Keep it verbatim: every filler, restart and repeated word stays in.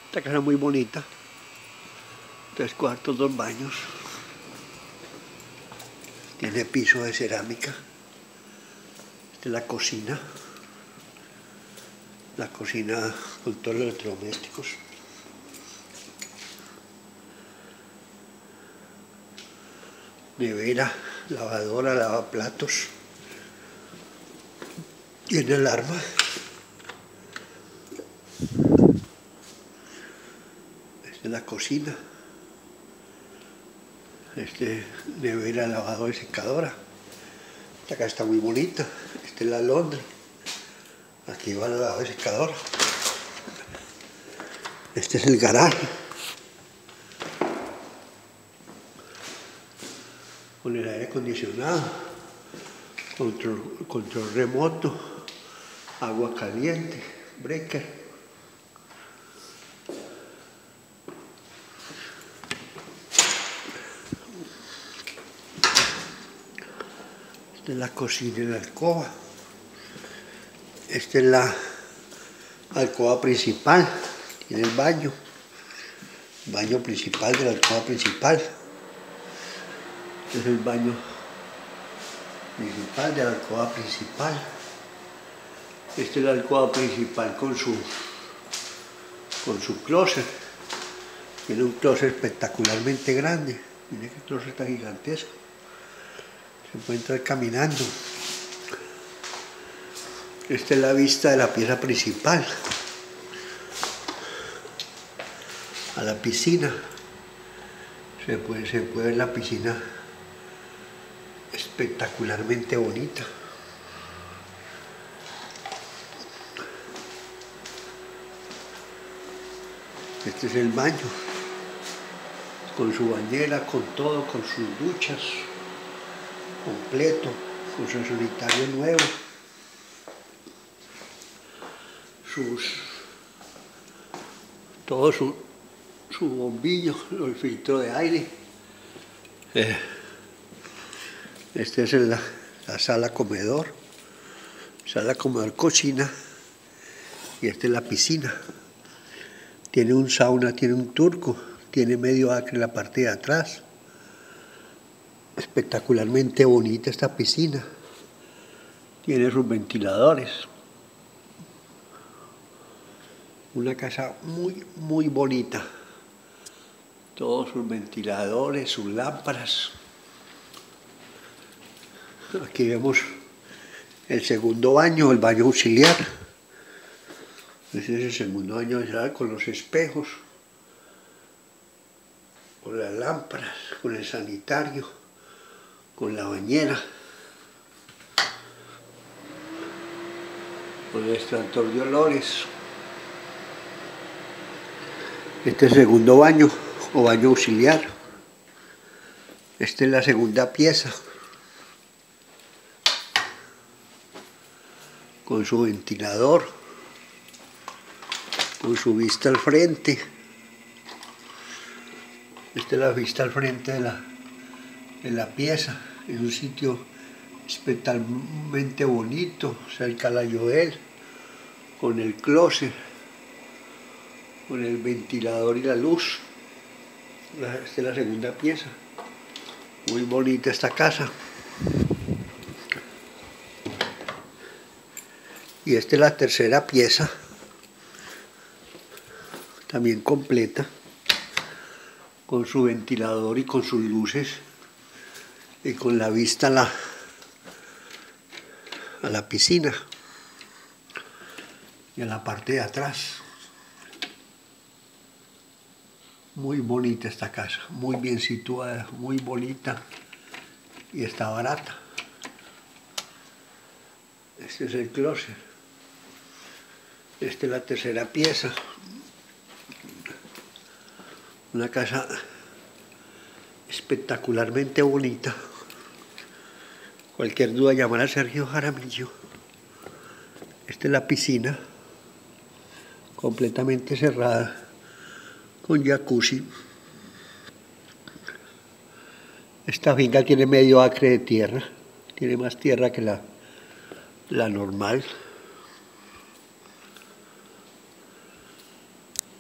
Esta casa es muy bonita. Tres cuartos, dos baños. Tiene piso de cerámica. Esta es la cocina. La cocina con todos los electrodomésticos. Nevera, lavadora, lavaplatos. Tiene alarma. Esta es la cocina. Este nevera, lavadora y secadora. Esta casa está muy bonita. Esta es la Londres. Aquí va la lavadora y secadora. Este es el garaje. Con el aire acondicionado. Control, control remoto. Agua caliente. Breaker. Esta es la cocina y la alcoba. Esta es la alcoba principal. Tiene el baño. Baño principal de la alcoba principal. Este es el baño principal de la alcoba principal. Esta es la alcoba principal con su, con su closet. Tiene un closet espectacularmente grande. Miren qué closet tan gigantesco. Se puede entrar caminando. Esta es la vista de la pieza principal a la piscina. Se puede, se puede ver la piscina espectacularmente bonita. Este es el baño, con su bañera, con todo, con sus duchas, completo, con su sanitario nuevo. Sus, todo su, su bombillo, el filtro de aire. Eh, este es la, la sala comedor, sala comedor cocina, y esta es la piscina. Tiene un sauna, tiene un turco, tiene medio acre en la parte de atrás. Espectacularmente bonita esta piscina. Tiene sus ventiladores. Una casa muy, muy bonita. Todos sus ventiladores, sus lámparas. Aquí vemos el segundo baño, el baño auxiliar. Ese es el segundo baño auxiliar con los espejos, con las lámparas, con el sanitario, con la bañera, con el extractor de olores. Este es el segundo baño o baño auxiliar. Esta es la segunda pieza, con su ventilador, con su vista al frente. Esta es la vista al frente de la, de la pieza. Es un sitio espectacularmente bonito, cerca a la Joel, con el closet, con el ventilador y la luz. Esta es la segunda pieza. Muy bonita esta casa. Y esta es la tercera pieza, también completa, con su ventilador y con sus luces, y con la vista a la, a la piscina y a la parte de atrás. Muy bonita esta casa, muy bien situada, muy bonita, y está barata. Este es el closet. Esta es la tercera pieza. Una casa espectacularmente bonita. Cualquier duda, llamar a Sergio Jaramillo. Esta es la piscina, completamente cerrada, con jacuzzi. Esta finca tiene medio acre de tierra, tiene más tierra que la, la normal.